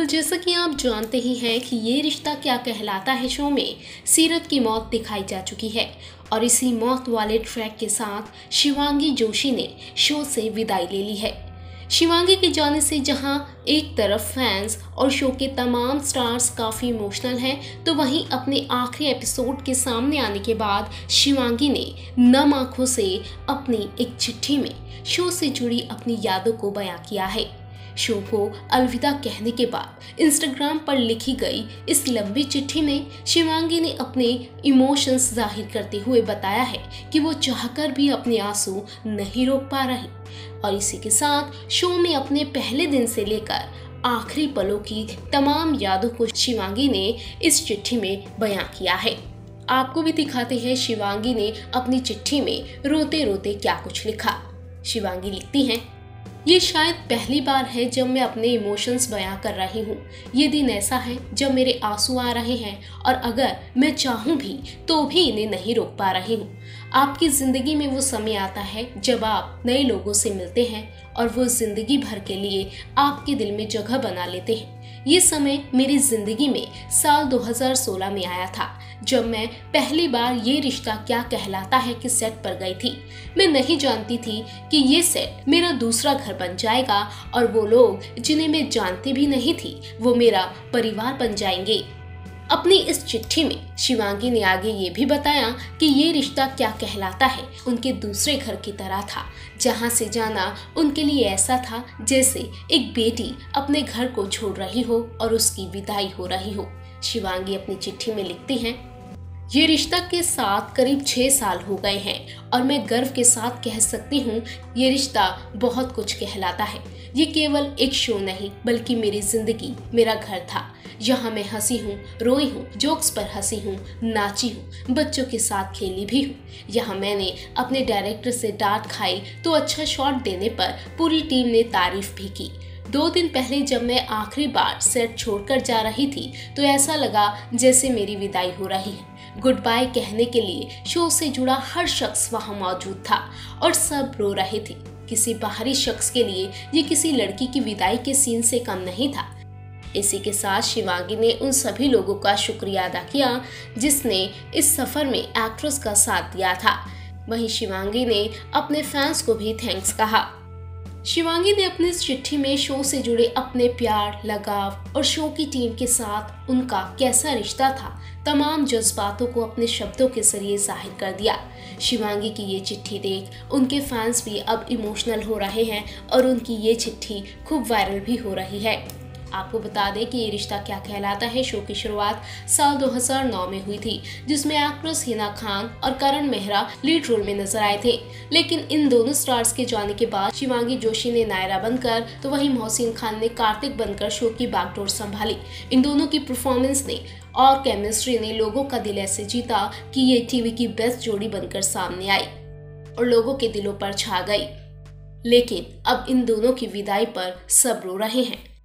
Well जैसा कि आप जानते ही हैं कि ये रिश्ता क्या कहलाता है शो में सीरत की मौत दिखाई जा चुकी है और इसी मौत वाले ट्रैक के साथ शिवांगी जोशी ने शो से विदाई ले ली है। शिवांगी के जाने से जहां एक तरफ फैंस और शो के तमाम स्टार्स काफ़ी इमोशनल हैं, तो वहीं अपने आखिरी एपिसोड के सामने आने के बाद शिवांगी ने नम आंखों से अपनी एक चिट्ठी में शो से जुड़ी अपनी यादों को बयां किया है। शो को अलविदा कहने के बाद इंस्टाग्राम पर लिखी गई इस लंबी चिट्ठी में शिवांगी ने अपने इमोशंस जाहिर करते हुए बताया है कि वो चाहकर भी अपने आंसू नहीं रोक पा रही और इसी के साथ शो में अपने पहले दिन से लेकर आखिरी पलों की तमाम यादों को शिवांगी ने इस चिट्ठी में बयां किया है। आपको भी दिखाते हैं शिवांगी ने अपनी चिट्ठी में रोते रोते क्या कुछ लिखा। शिवांगी लिखती हैं, ये शायद पहली बार है जब मैं अपने इमोशंस बयां कर रही हूँ। ये दिन ऐसा है जब मेरे आंसू आ रहे हैं और अगर मैं चाहूँ भी तो भी इन्हें नहीं रोक पा रही हूँ। आपकी ज़िंदगी में वो समय आता है जब आप नए लोगों से मिलते हैं और वो ज़िंदगी भर के लिए आपके दिल में जगह बना लेते हैं। ये समय मेरी ज़िंदगी में साल 2016 में आया था जब मैं पहली बार ये रिश्ता क्या कहलाता है कि सेट पर गई थी। मैं नहीं जानती थी कि ये सेट मेरा दूसरा घर बन जाएगा और वो लोग जिन्हें मैं जानती भी नहीं थी वो मेरा परिवार बन जाएंगे। अपनी इस चिट्ठी में शिवांगी ने आगे ये भी बताया कि ये रिश्ता क्या कहलाता है उनके दूसरे घर की तरह था, जहाँ से जाना उनके लिए ऐसा था जैसे एक बेटी अपने घर को छोड़ रही हो और उसकी विदाई हो रही हो। शिवांगी अपनी चिट्ठी में लिखती हैं, ये रिश्ता के साथ करीब 6 साल हो गए हैं और मैं गर्व के साथ कह सकती हूँ ये रिश्ता बहुत कुछ कहलाता है। ये केवल एक शो नहीं बल्कि मेरी जिंदगी, मेरा घर था। यहाँ मैं हंसी हूँ, रोई हूँ, जोक्स पर हंसी हूँ, नाची हूँ, बच्चों के साथ खेली भी हूँ। यहाँ मैंने अपने डायरेक्टर से डांट खाई तो अच्छा शॉट देने पर पूरी टीम ने तारीफ भी की। 2 दिन पहले जब मैं आखिरी बार सेट छोड़कर जा रही थी तो ऐसा लगा जैसे मेरी विदाई हो रही है। गुड बाय कहने के लिए शो से जुड़ा हर शख्स वहाँ मौजूद था और सब रो रहे थे। किसी बाहरी शख्स के लिए ये किसी लड़की की विदाई के सीन से कम नहीं था। इसी के साथ शिवांगी ने उन सभी लोगों का शुक्रिया अदा किया जिसने इस सफर में एक्ट्रेस का साथ दिया था। वहीं शिवांगी ने अपने फैंस को भी थैंक्स कहा। शिवांगी ने अपनी इस चिट्ठी में शो से जुड़े अपने प्यार, लगाव और शो की टीम के साथ उनका कैसा रिश्ता था, तमाम जज्बातों को अपने शब्दों के जरिए जाहिर कर दिया। शिवांगी की ये चिट्ठी देख उनके फैंस भी अब इमोशनल हो रहे हैं और उनकी ये चिट्ठी खूब वायरल भी हो रही है। आपको बता दें कि ये रिश्ता क्या कहलाता है शो की शुरुआत साल 2009 में हुई थी, जिसमें एक्ट्रेस हिना खान और करण मेहरा लीड रोल में नजर आए थे। लेकिन इन दोनों स्टार्स के जाने के बाद शिवांगी जोशी ने नायरा बनकर तो वहीं मोहसिन खान ने कार्तिक बनकर शो की बागडोर संभाली। इन दोनों की परफॉर्मेंस ने और केमिस्ट्री ने लोगों का दिल ऐसे जीता कि ये टीवी की बेस्ट जोड़ी बनकर सामने आई और लोगों के दिलों पर छा गई। लेकिन अब इन दोनों की विदाई पर सब रो रहे हैं।